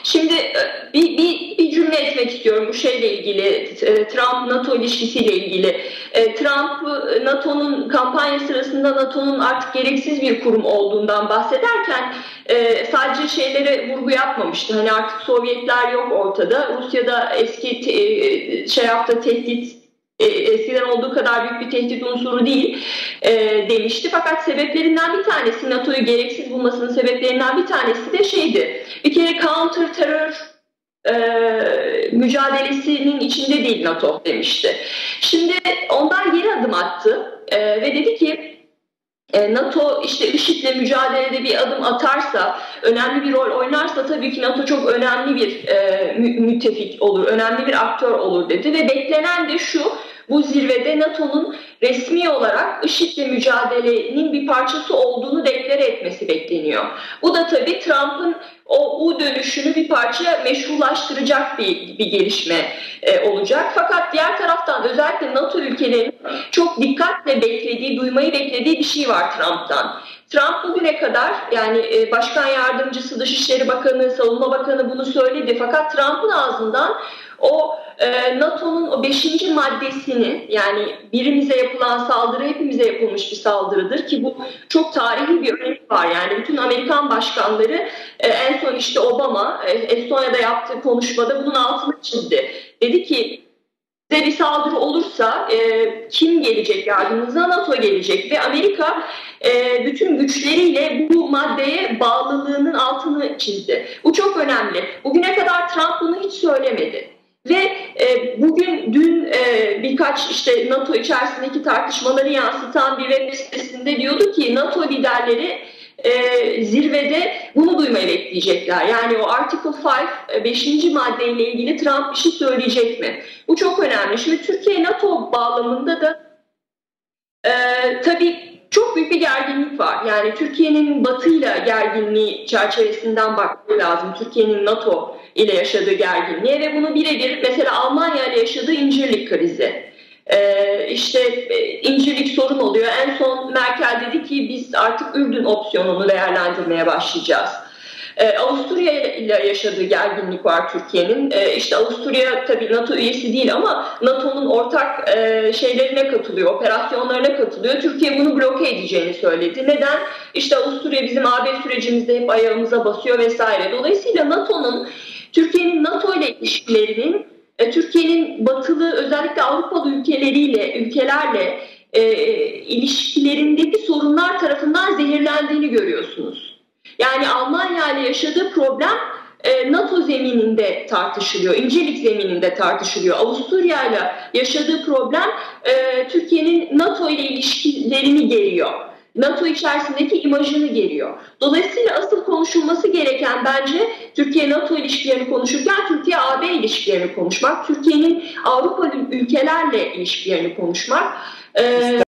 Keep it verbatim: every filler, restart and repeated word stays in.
Şimdi bir, bir, bir cümle etmek istiyorum bu şeyle ilgili, Trump-NATO ilişkisiyle ilgili. Trump, NATO'nun kampanya sırasında NATO'nun artık gereksiz bir kurum olduğundan bahsederken sadece şeylere vurgu yapmamıştı. Hani artık Sovyetler yok ortada. Rusya'da eski te, şey yaptı tehdit eskiden olduğu kadar büyük bir tehdit unsuru değil e, demişti. Fakat sebeplerinden bir tanesi, NATO'yu gereksiz bulmasının sebeplerinden bir tanesi de şeydi. Bir kere counter terör e, mücadelesinin içinde değil NATO demişti. Şimdi ondan geri adım attı e, ve dedi ki NATO işte IŞİD'le mücadelede bir adım atarsa, önemli bir rol oynarsa tabii ki NATO çok önemli bir e, müttefik olur, önemli bir aktör olur dedi ve beklenen de şu, bu zirvede NATO'nun resmi olarak IŞİD'le mücadelenin bir parçası olduğunu deklare etmesi bekleniyor. Bu da tabii Trump'ın o U dönüşünü bir parça meşrulaştıracak bir, bir gelişme e, olacak. Fakat diğer taraftan özellikle NATO ülkelerinin çok dikkatle beklediği, duymayı beklediği bir şey var Trump'tan. Trump bugüne kadar, yani e, Başkan Yardımcısı, Dışişleri Bakanı, Savunma Bakanı bunu söyledi. Fakat Trump'ın ağzından o e, NATO'nun o beşinci maddesini, yani birimize yapılan saldırı hepimize yapılmış bir saldırıdır ki bu çok tarihi bir önemi var. Yani bütün Amerikan başkanları e, en son işte Obama e, Estonya'da yaptığı konuşmada bunun altını çizdi. Dedi ki size bir saldırı olursa e, kim gelecek yardımınıza? NATO gelecek ve Amerika e, bütün güçleriyle bu maddeye bağlılığının altını çizdi. Bu çok önemli. Bugüne kadar Trump bunu hiç söylemedi. Ve e, bugün dün e, birkaç işte NATO içerisindeki tartışmaları yansıtan bir web sitesinde diyordu ki NATO liderleri e, zirvede bunu duymayı bekleyecekler. Yani o Article beş, beşinci maddeyle ilgili Trump bir şey söyleyecek mi? Bu çok önemli. Şimdi Türkiye NATO bağlamında da e, tabii çok büyük bir gerginlik var. Yani Türkiye'nin Batı'yla gerginliği çerçevesinden bakmak lazım. Türkiye'nin NATO ile yaşadığı gerginliğe ve bunu birebir mesela Almanya ile yaşadığı İncirlik krizi. Ee, işte e, İncirlik sorun oluyor. En son Merkel dedi ki biz artık Ürdün opsiyonunu değerlendirmeye başlayacağız. Ee, Avusturya ile yaşadığı gerginlik var Türkiye'nin. Ee, işte Avusturya tabii NATO üyesi değil ama NATO'nun ortak e, şeylerine katılıyor, operasyonlarına katılıyor. Türkiye bunu bloke edeceğini söyledi. Neden? İşte Avusturya bizim A B sürecimizde hep ayağımıza basıyor vesaire. Dolayısıyla NATO'nun, Türkiye'nin NATO ile ilişkilerinin, e, Türkiye'nin batılı özellikle Avrupalı ülkeleriyle, ülkelerle e, ilişkilerindeki sorunlar tarafından zehirlendiğini görüyorsunuz. Yani Almanya ile yaşadığı problem e, NATO zemininde tartışılıyor, İncirlik zemininde tartışılıyor. Avusturya ile yaşadığı problem e, Türkiye'nin NATO ile ilişkilerini geriyor. NATO içerisindeki imajını geriyor. Dolayısıyla asıl konuşulması gereken bence Türkiye-NATO ilişkilerini konuşurken Türkiye-A B ilişkilerini konuşmak, Türkiye'nin Avrupa ülkelerle ilişkilerini konuşmak. Ee,